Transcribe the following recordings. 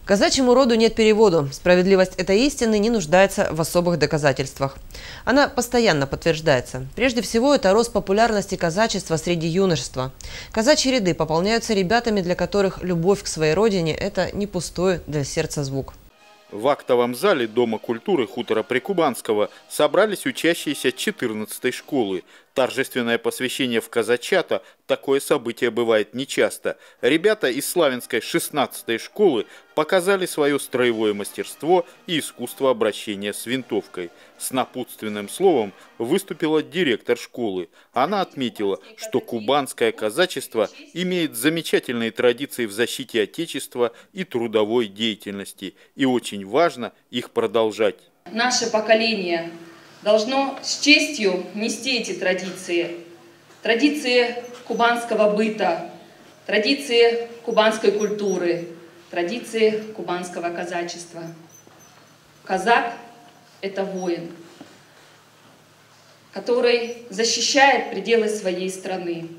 Казачьему роду нет переводу. Справедливость этой истины не нуждается в особых доказательствах. Она постоянно подтверждается. Прежде всего, это рост популярности казачества среди юношества. Казачьи ряды пополняются ребятами, для которых любовь к своей родине – это не пустой для сердца звук. В актовом зале Дома культуры хутора Прикубанского собрались учащиеся 14-й школы. Торжественное посвящение в казачата – такое событие бывает нечасто. Ребята из Славянской 16-й школы показали свое строевое мастерство и искусство обращения с винтовкой. С напутственным словом выступила директор школы. Она отметила, что кубанское казачество имеет замечательные традиции в защите Отечества и трудовой деятельности, и очень важно их продолжать. Наше поколение должно с честью нести эти традиции. Традиции кубанского быта, традиции кубанской культуры, традиции кубанского казачества. Казак – это воин, который защищает пределы своей страны.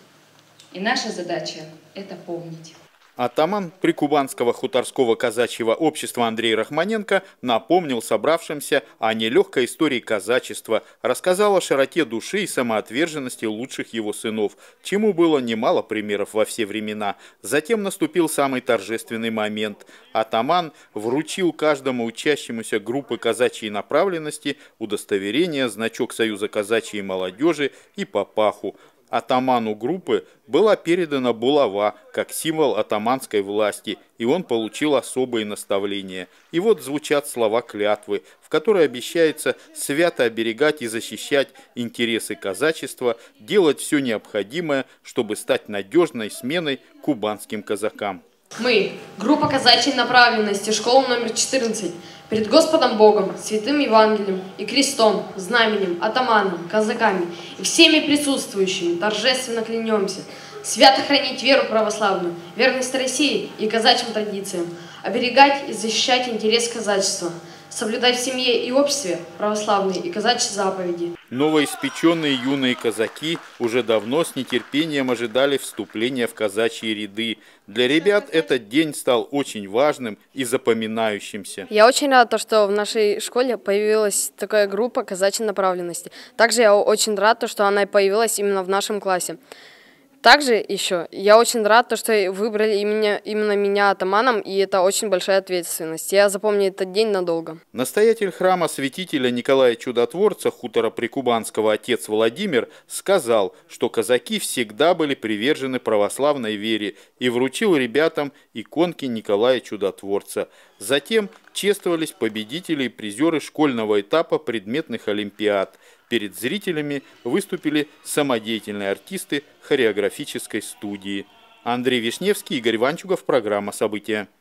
И наша задача – это помнить. Атаман Прикубанского хуторского казачьего общества Андрей Рахманенко напомнил собравшимся о нелегкой истории казачества, рассказал о широте души и самоотверженности лучших его сынов, чему было немало примеров во все времена. Затем наступил самый торжественный момент. Атаман вручил каждому учащемуся группы казачьей направленности удостоверение, значок Союза казачьей молодежи и папаху. Атаману группы была передана булава как символ атаманской власти, и он получил особые наставления. И вот звучат слова клятвы, в которой обещается свято оберегать и защищать интересы казачества, делать все необходимое, чтобы стать надежной сменой кубанским казакам. Мы, группа казачьей направленности, школа номер 14, перед Господом Богом, Святым Евангелием и крестом, знаменем, атаманом, казаками и всеми присутствующими торжественно клянемся свято хранить веру православную, верность России и казачьим традициям, оберегать и защищать интерес казачества, соблюдать в семье и обществе православные и казачьи заповеди. Новоиспеченные юные казаки уже давно с нетерпением ожидали вступления в казачьи ряды. Для ребят этот день стал очень важным и запоминающимся. Я очень рада, что в нашей школе появилась такая группа казачьей направленности. Также я очень рада, что она появилась именно в нашем классе. Также еще я очень рад, что выбрали именно меня атаманом, и это очень большая ответственность. Я запомню этот день надолго. Настоятель храма святителя Николая Чудотворца хутора Прикубанского отец Владимир сказал, что казаки всегда были привержены православной вере, и вручил ребятам иконки Николая Чудотворца. Затем чествовались победители и призеры школьного этапа предметных олимпиад. Перед зрителями выступили самодеятельные артисты хореографической студии. Андрей Вишневский, Игорь Ванчугов, программа «События».